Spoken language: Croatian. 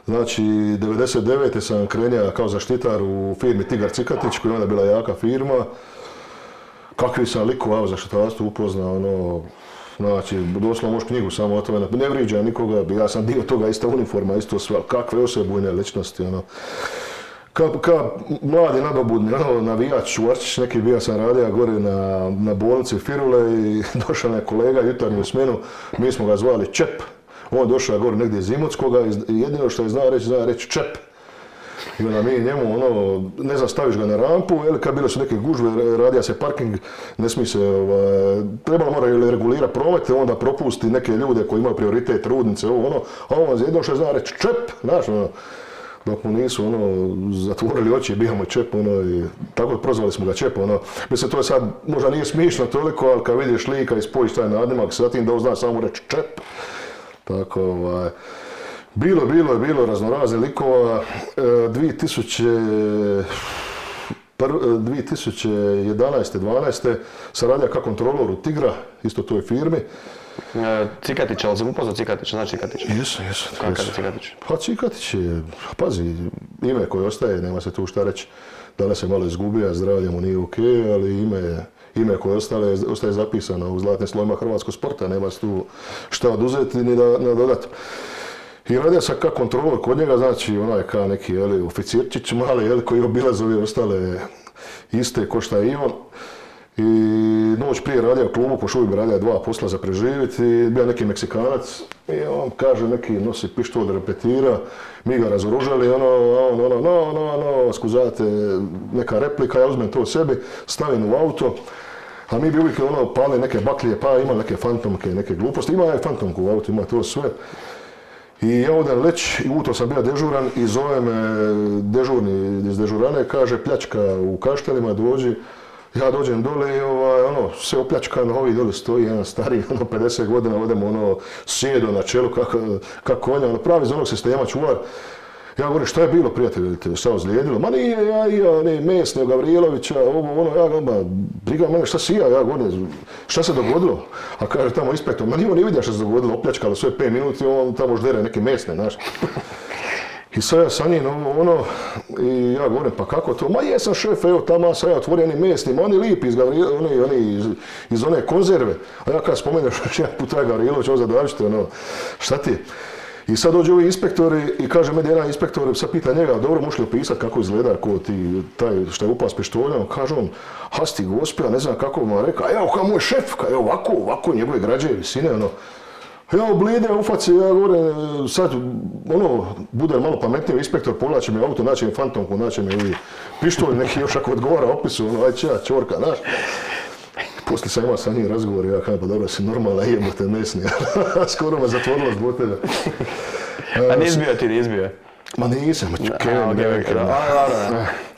Znači, 99. sam krenio kao zaštitar u firmi Tigar Cikatić, koja je onda bila jaka firma. Kakvi sam likova u zaštitarstvu upoznao, ono, znači, doslovno možeš knjigu samo o tome, ne vrijeđam nikoga, ja sam dio toga, ista uniforma, isto sve, kakve osebujne ličnosti, ono. Ka mladi nadobudni, ono, navijač Čuvarčić, neki bio sam radio gore na bolnici Firule i došao je kolega jutarnju smjenu, mi smo ga zvali Čep. On došao gore negdje iz Imotskoga i jedino što je zna reći Čep. I onda mi njemu, ono, ne znam, staviš ga na rampu, ili kad bile su neke gužve, radija se parking, ne smije se, trebalo mora ili regulirati promet, onda propusti neke ljude koji imaju prioritet, trudnice, ovo, ono, a on jedino što je zna reći Čep, znaš, ono, dok mu nisu, ono, zatvorili oči, bio mu Čep, ono, i tako prozvali smo ga Čep, ono, mislim, to je sad, možda nije smišno toliko, ali kad vidiš lika i spojiš taj nadimak sa tim da zna samo reći Čep, tako, Bilo raznoraznih likova. 2011. 12. sam radio kao kontrolor u Tigra, isto toj firmi. Cikatić, ali sam upoznao Cikatić, znaš Cikatić? Jesam. Kakav je Cikatić? Pa Cikatić je, pazi, ime koje ostaje, nema se tu šta reći. Danas se malo izgubio, zdravlje mu nije ok, ali ime koje ostaje zapisano u zlatnim slovima hrvatskog sporta, nema se tu šta oduzeti ni nadodati. I radio sam kao kontrolor kod njega, znači onaj kao neki oficirčić mali koji obilaze ove ostale iste ko šta je i on. I noć prije radio u klubu, po šubi radio 2 posla za preživjeti i bio neki Meksikanac i on kaže neki nosi pištolj da repetira, mi ga razoružali, skuzate neka replika, ja uzmem to sebi, stavim u auto. A mi bi uvijek pali neke baklije, pa ima neke fantomke, neke gluposti, ima i fantomku u auto, ima to sve. I ja odem leć, i utro sam bio dežuran i zove me dežurni iz dežurane, kaže pljačka u Kaštelima, dođi. Ja dođem dole i sve opljačkano, ovi dole stoji, jedan stariji, 50 godina, odem sjedo na čelu kako konja, pravi iz onog sistema čuvar. Ja govorim, šta je bilo, prijatelji, šta ozlijedilo? Ma nije, ne, Mesni, Gavrilovića, ja govorim, briga mene, šta si ja govorim, šta se dogodilo? A kaže tamo inspektor, ma nije vidio šta se dogodilo, opljačkalo sve 5 minuti, on tamo ždere neke mesne, znaš. I sad ja sa njim, i ja govorim, pa kako to? Ma jesam šef, evo tamo sam ja otvorio oni mesni, ma oni lipi iz one konzerve. A ja kad spomeneš jedan put taj Gavrilović, ovo zadavište, šta ti? I sad dođu ovi inspektori i kaže meni jedan inspektor, sad pita njega, dobro možeš li opisati kako izgleda ko ti, taj što je upao s pištoljem, kaže on, hasti gospija, ne znam kako mu rekao, evo kao moj šef, evo ovako, njegove građe, visine, evo blide, ufaci, ja govorim, sad, bude malo pametniji inspektor, povlači mi auto, naći mi fantomku, naći mi pištolj, neki još ako odgovara opisu, aj čorka, znaš. Poslije sam imao sa njim razgovor, ja kažem, pa dobro si normalna, jebote mesni, skoro me zatvorilo zbog tebe. A nisi bio ti, nisi bio? Ma nisam, Kevin.